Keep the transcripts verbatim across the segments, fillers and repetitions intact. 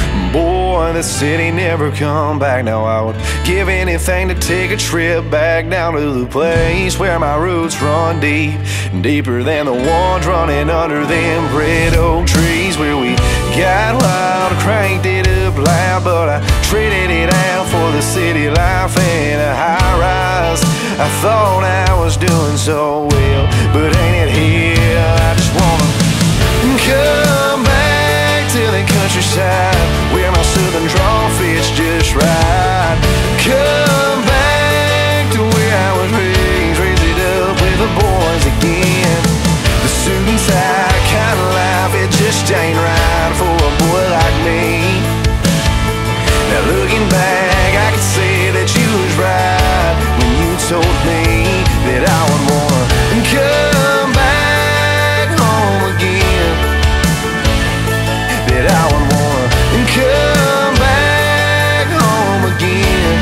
Boy, the city never come back. Now I would give anything to take a trip back down to the place where my roots run deep, deeper than the ones running under them red oak trees, where we got wild, cranked it up loud, but I traded it out for the city life and a high rise. I thought I was doing so well, but ain't it here? I just wanna come back to the countryside where my southern drawl fits just right. Come back to where I was raised, raise it up with the boys again. The suit and tie kind of life, it just ain't right for a boy like me. Now looking back, I can say that you was right when you told me that I would wanna come back home again, that I would wanna come back home again.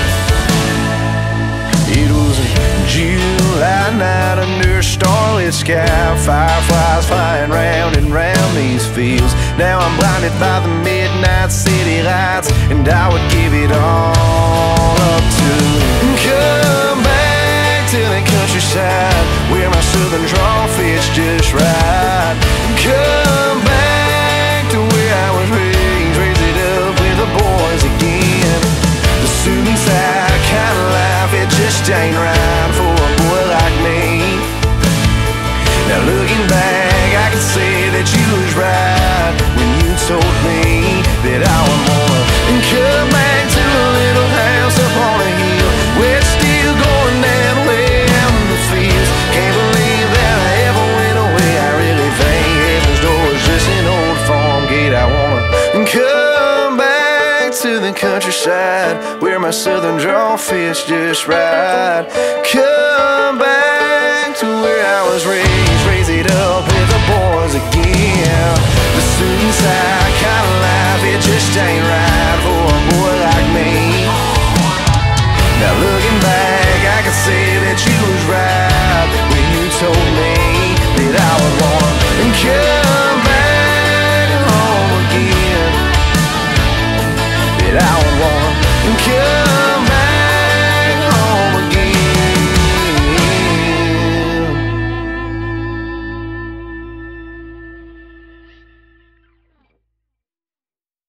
It was a July night under a starlit sky, fireflies flying round and round these fields. Now I'm blinded by the midnight city lights, and I would give it all up to come back to the countryside where my southern drawl fits just right. Come back to where I was raised, raise it up with the boys again. The suit and tie kind of life, it just ain't right for a boy like me. Now looking back, I can say that you was right when you told me that I would wanna come back to a little house up on a hill where it's still going down way out in the fields. Can't believe that I ever went away. I really think heaven's door is just an old farm gate. I wanna come back to the countryside where my southern drawl fits just right. Come back to where I was raised, raise it up with the boys again. The suit and tie